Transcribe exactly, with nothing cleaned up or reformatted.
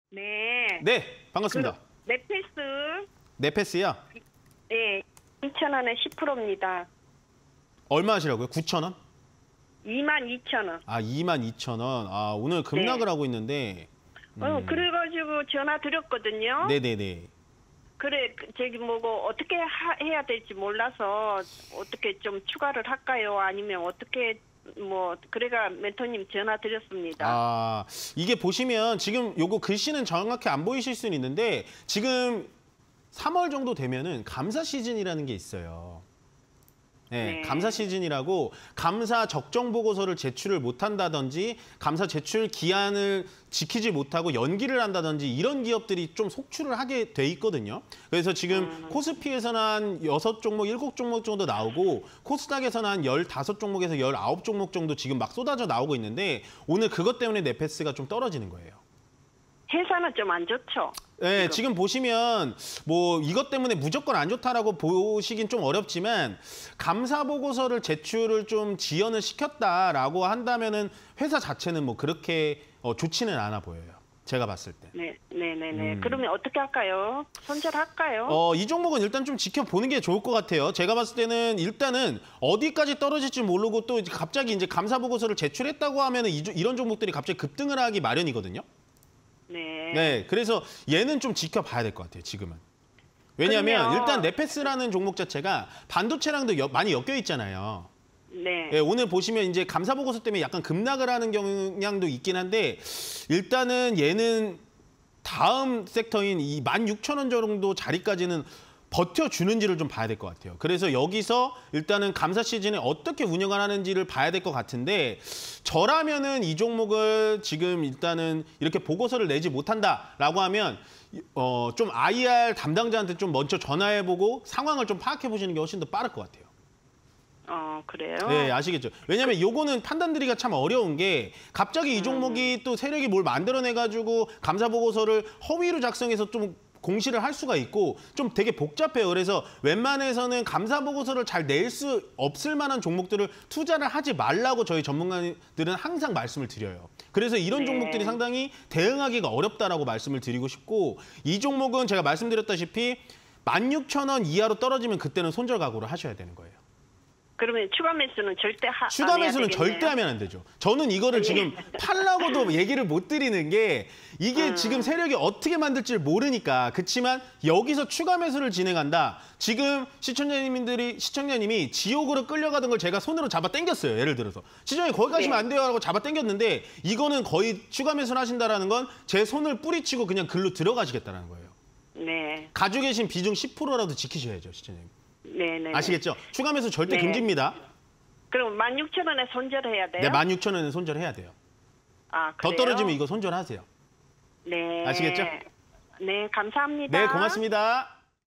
네. 네, 반갑습니다. 그 네페스. 네페스요? 네. 이천 원에 십 퍼센트입니다. 얼마 하시라고요? 구천 원? 이만 이천 원. 아, 이만 이천 원. 아, 오늘 급락을 네. 하고 있는데. 음. 어, 그래가지고 전화 드렸거든요. 네네네. 그래, 저기 뭐고 어떻게 하, 해야 될지 몰라서 어떻게 좀 추가를 할까요? 아니면 어떻게 뭐 그래가 멘토님 전화 드렸습니다. 아, 이게 보시면 지금 요거 글씨는 정확히 안 보이실 수는 있는데 지금 삼월 정도 되면은 감사 시즌이라는 게 있어요. 네, 네. 감사 시즌이라고 감사 적정 보고서를 제출을 못한다든지 감사 제출 기한을 지키지 못하고 연기를 한다든지 이런 기업들이 좀 속출을 하게 돼 있거든요. 그래서 지금 음. 코스피에서는 한 여섯 종목, 일곱 종목 정도 나오고 코스닥에서는 한 열다섯 종목에서 열아홉 종목 정도 지금 막 쏟아져 나오고 있는데 오늘 그것 때문에 네페스가 좀 떨어지는 거예요. 회사는 좀 안 좋죠? 네, 지금. 지금 보시면 뭐 이것 때문에 무조건 안 좋다라고 보시긴 좀 어렵지만 감사 보고서를 제출을 좀 지연을 시켰다라고 한다면은 회사 자체는 뭐 그렇게 어, 좋지는 않아 보여요. 제가 봤을 때. 네, 네, 네, 네. 음. 그러면 어떻게 할까요? 손절할까요? 어, 이 종목은 일단 좀 지켜보는 게 좋을 것 같아요. 제가 봤을 때는 일단은 어디까지 떨어질지 모르고 또 갑자기 이제 감사 보고서를 제출했다고 하면은 이, 이런 종목들이 갑자기 급등을 하기 마련이거든요. 네. 네, 그래서 얘는 좀 지켜봐야 될 것 같아요, 지금은. 왜냐하면 그러면... 일단 네페스라는 종목 자체가 반도체랑도 여, 많이 엮여 있잖아요. 네. 네. 오늘 보시면 이제 감사 보고서 때문에 약간 급락을 하는 경향도 있긴 한데 일단은 얘는 다음 섹터인 이 만 육천 원 정도 자리까지는 버텨주는지를 좀 봐야 될 것 같아요. 그래서 여기서 일단은 감사 시즌에 어떻게 운영을 하는지를 봐야 될 것 같은데 저라면은 이 종목을 지금 일단은 이렇게 보고서를 내지 못한다라고 하면 어, 좀 아이알 담당자한테 좀 먼저 전화해보고 상황을 좀 파악해보시는 게 훨씬 더 빠를 것 같아요. 어, 그래요? 네, 아시겠죠? 왜냐면 요거는 판단드리기가 참 어려운 게 갑자기 이 종목이 또 세력이 뭘 만들어내가지고 감사 보고서를 허위로 작성해서 좀 공시를 할 수가 있고 좀 되게 복잡해요. 그래서 웬만해서는 감사 보고서를 잘 낼 수 없을 만한 종목들을 투자를 하지 말라고 저희 전문가들은 항상 말씀을 드려요. 그래서 이런 네. 종목들이 상당히 대응하기가 어렵다라고 말씀을 드리고 싶고 이 종목은 제가 말씀드렸다시피 만 육천 원 이하로 떨어지면 그때는 손절 각오를 하셔야 되는 거예요. 그러면 추가 매수는 절대 하, 추가 매수는 절대 하면 안 되죠. 저는 이거를 지금 팔라고도 얘기를 못 드리는 게 이게 음. 지금 세력이 어떻게 만들지를 모르니까. 그렇지만 여기서 추가 매수를 진행한다. 지금 시청자님들이 시청자님이 지옥으로 끌려가던 걸 제가 손으로 잡아 당겼어요. 예를 들어서 시청자님 거기 가시면 네. 안 돼요 하고 잡아 당겼는데 이거는 거의 추가 매수를 하신다라는 건 제 손을 뿌리치고 그냥 글로 들어가시겠다는 거예요. 네. 가지고 계신 비중 십 퍼센트라도 지키셔야죠, 시청자님. 네네. 아시겠죠? 추가 매수 절대 네. 금지입니다. 그럼 만 육천 원에 손절해야 돼요? 네, 만 육천 원에 손절해야 돼요. 아, 그래요? 더 떨어지면 이거 손절하세요. 네. 아시겠죠? 네, 감사합니다. 네, 고맙습니다.